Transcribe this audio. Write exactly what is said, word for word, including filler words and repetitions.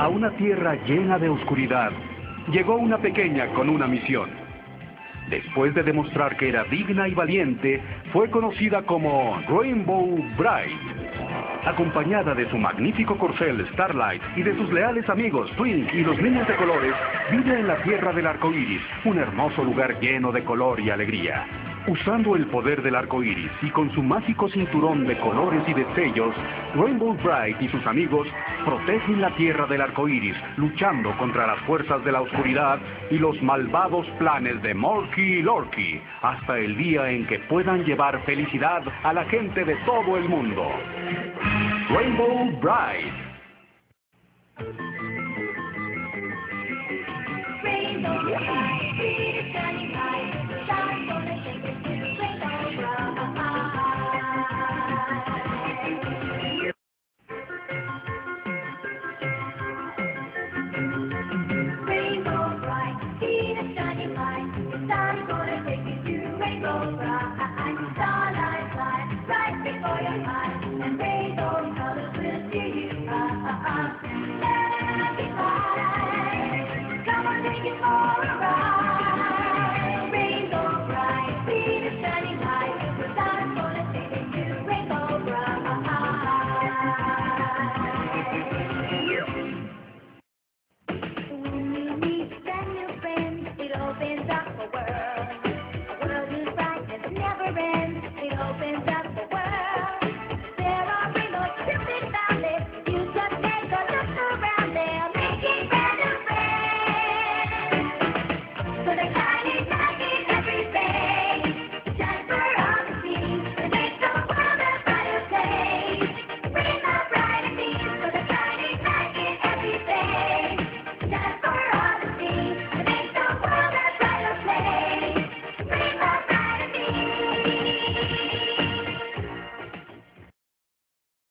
A una tierra llena de oscuridad, llegó una pequeña con una misión. Después de demostrar que era digna y valiente, fue conocida como Rainbow Brite. Acompañada de su magnífico corcel Starlight y de sus leales amigos Twink y los niños de colores, vive en la tierra del arco iris, un hermoso lugar lleno de color y alegría. Usando el poder del arco iris y con su mágico cinturón de colores y destellos, Rainbow Brite y sus amigos protegen la tierra del arco iris, luchando contra las fuerzas de la oscuridad y los malvados planes de Morky y Lorky, hasta el día en que puedan llevar felicidad a la gente de todo el mundo. Rainbow Brite. Rainbow Brite, be the shining light, shine gonna take us to Rainbow Brite. Rainbow Brite, be the shining light, shine gonna take you to Rainbow Brite. Starlight fly right before your eyes, and rainbow colors will cheer you up. Let it fly, come on, take it for a ride. Rainbow Brite, be the shining light, the star's gonna take you to Rainbow Brite. When you meet brand new friends, it opens up a world. A world whose brightness never ends. It opens up